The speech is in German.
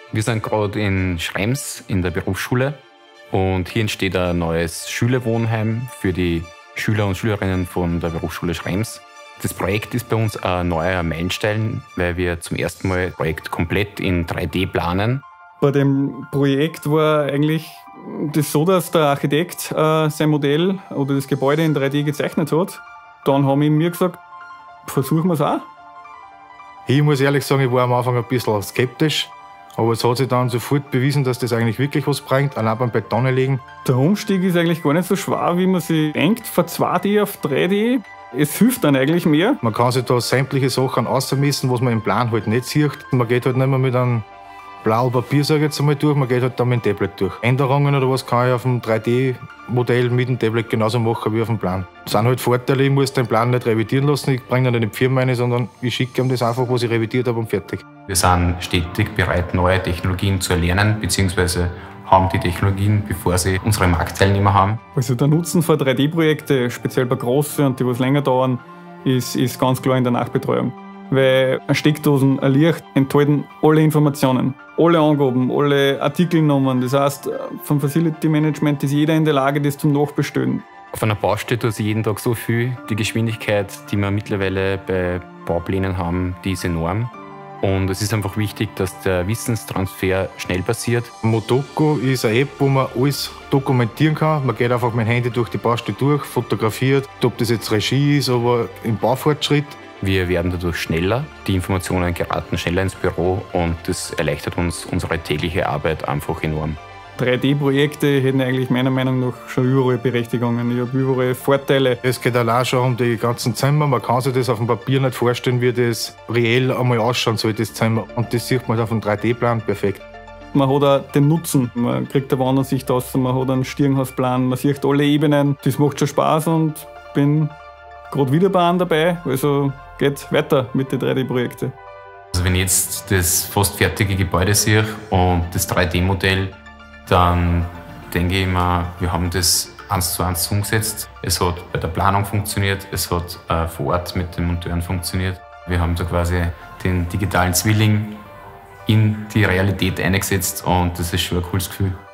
Wir sind gerade in Schrems in der Berufsschule und hier entsteht ein neues Schülerwohnheim für die Schüler und Schülerinnen von der Berufsschule Schrems. Das Projekt ist bei uns ein neuer Meilenstein, weil wir zum ersten Mal das Projekt komplett in 3D planen. Bei dem Projekt war eigentlich das so, dass der Architekt sein Modell oder das Gebäude in 3D gezeichnet hat. Dann haben wir mir gesagt, versuchen wir es auch. Ich muss ehrlich sagen, ich war am Anfang ein bisschen skeptisch. Aber es hat sich dann sofort bewiesen, dass das eigentlich wirklich was bringt, allein beim Beton legen. Der Umstieg ist eigentlich gar nicht so schwer, wie man sich denkt, von 2D auf 3D. Es hilft dann eigentlich mehr. Man kann sich da sämtliche Sachen ausmessen, was man im Plan halt nicht sieht. Man geht halt nicht mehr mit einem blauen Papier, sage ich jetzt einmal, durch, man geht halt dann mit dem Tablet durch. Änderungen oder was kann ich auf dem 3D-Modell mit dem Tablet genauso machen wie auf dem Plan. Das sind halt Vorteile, ich muss den Plan nicht revidieren lassen, ich bringe ihn nicht in die Firma rein, sondern ich schicke ihm das einfach, was ich revidiert habe und fertig. Wir sind stetig bereit, neue Technologien zu erlernen, beziehungsweise haben die Technologien, bevor sie unsere Marktteilnehmer haben. Also der Nutzen von 3D-Projekten, speziell bei großen und die was länger dauern, ist ganz klar in der Nachbetreuung. Weil eine Steckdosen, ein Licht enthalten alle Informationen, alle Angaben, alle Artikelnummern. Das heißt, vom Facility Management ist jeder in der Lage, das zum Nachbestellen. Auf einer Baustelle tut sich jeden Tag so viel. Die Geschwindigkeit, die wir mittlerweile bei Bauplänen haben, die ist enorm. Und es ist einfach wichtig, dass der Wissenstransfer schnell passiert. Motoko ist eine App, wo man alles dokumentieren kann. Man geht einfach mit dem Handy durch die Baustelle durch, fotografiert, ob das jetzt Regie ist, aber im Baufortschritt. Wir werden dadurch schneller, die Informationen geraten schneller ins Büro und das erleichtert uns unsere tägliche Arbeit einfach enorm. 3D-Projekte hätten eigentlich meiner Meinung nach schon überall Berechtigungen. Ich habe überall Vorteile. Es geht allein schon um die ganzen Zimmer. Man kann sich das auf dem Papier nicht vorstellen, wie das reell einmal ausschauen soll, das Zimmer. Und das sieht man auf dem 3D-Plan perfekt. Man hat auch den Nutzen. Man kriegt eine Wandersicht aus, man hat einen Stirnhausplan, man sieht alle Ebenen. Das macht schon Spaß und bin gerade wieder bei einem dabei. Also geht weiter mit den 3D-Projekten. Also wenn ich jetzt das fast fertige Gebäude sehe und das 3D-Modell, dann denke ich mir, wir haben das 1:1 umgesetzt. Es hat bei der Planung funktioniert, es hat vor Ort mit den Monteuren funktioniert. Wir haben da quasi den digitalen Zwilling in die Realität eingesetzt und das ist schon ein cooles Gefühl.